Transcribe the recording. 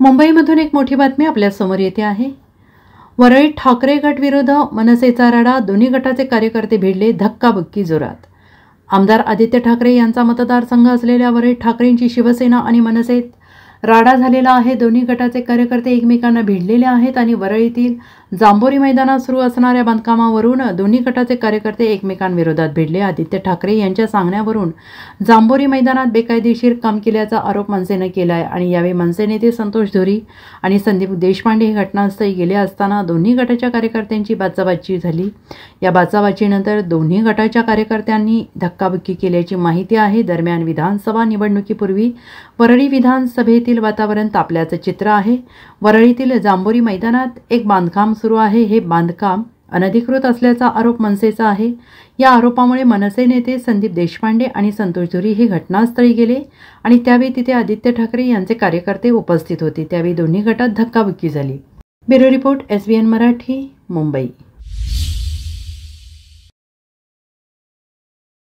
मुंबईमधून एक मोठी बातमी आपल्या समोर येते आहे। वरळीत ठाकरे गट विरुद्ध मनसेचा राडा, दोन्ही गटाचे कार्यकर्ते भिडले, धक्काबुक्की जोरात। आमदार आदित्य ठाकरे यांचा मतदारसंघ असलेल्या वरळीत ठाकरेंची शिवसेना आणि मनसेत राडा झालेला आहे। दोन्ही गटाचे कार्यकर्ते एकमेकांना भिडलेले आहेत आणि वरळीतील जांभोरी मैदानात सुरू असणाऱ्या बांधकामावरून दोन्ही गटाचे कार्यकर्ते एकमेकांविरोधात भिडले। आदित्य ठाकरे यांच्या सांगण्यावरून जांभोरी मैदानात बेकायदेशीर काम केल्याचा आरोप मनसेने केला आहे आणि यावेळी मनसे नेते संतोष धुरी आणि संदीप देशपांडे हे घटनास्थळी गेले असताना दोन्ही गटाच्या कार्यकर्त्यांची बाचाबाची झाली। या बाचाबाचीनंतर दोन्ही गटाच्या कार्यकर्त्यांनी धक्काबुक्की केल्याची माहिती आहे। दरम्यान विधानसभा निवडणुकीपूर्वी वरळी विधानसभेतील वातावरण तापल्याचं चित्र आहे। वरळीतील जांभोरी मैदानात एक बांधकाम सुरू आहे। हे बांधकाम अनधिकृत असल्याचा आरोप मनसेचा आहे। या आरोपामुळे मनसे नेते संदीप देशपांडे आणि संतोष धुरी हे घटनास्थळी गेले आणि त्यावेळी तिथे आदित्य ठाकरे यांचे कार्यकर्ते उपस्थित होते। त्यावेळी दोन्ही गटात धक्काबुक्की झाली। Bureau report, SBN Marathi, Mumbai.